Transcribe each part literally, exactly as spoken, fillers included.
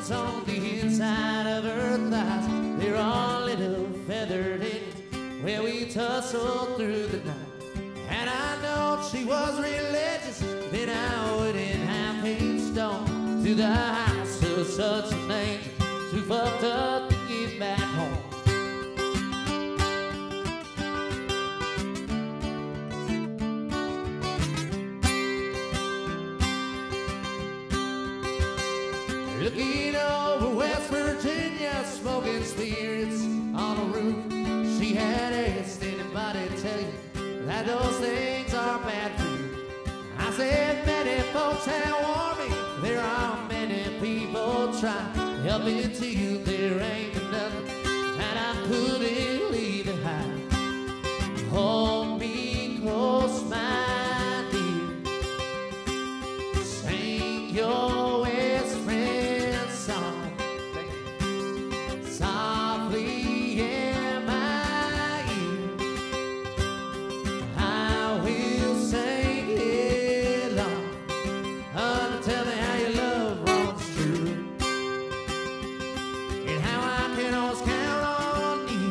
diamonds on the inside of her thighs. They're all little feathered in. Well, we tussled through the night, and I know she was religious. Then I wouldn't have been stoned to the house of such an angel, too fucked up to get back home. Looking over West Virginia, smoking spirits on a roof. She had asked anybody tell you that those things are bad for you. I said many folks have warned me. There are many people trying to help me to you. There ain't nothing that I couldn't leave behind. Hold me close, my dear. Sing your West friend song softly in my ear. I will sing it long. Oh, tell me how your love runs true, and how I can always count on you.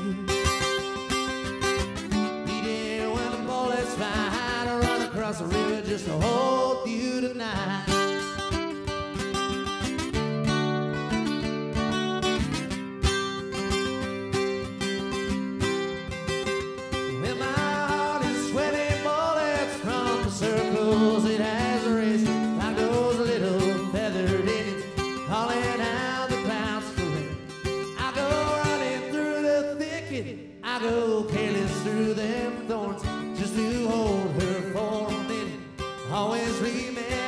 Even when the bullets fly high, to run across the river just to hold you tonight. Well, my heart is sweating bullets from the circles it has raced, like those little feathered Indians calling out the clouds for rain. I go running through the thicket, I go careless through them thorns, just to hold her for a minute. Always remember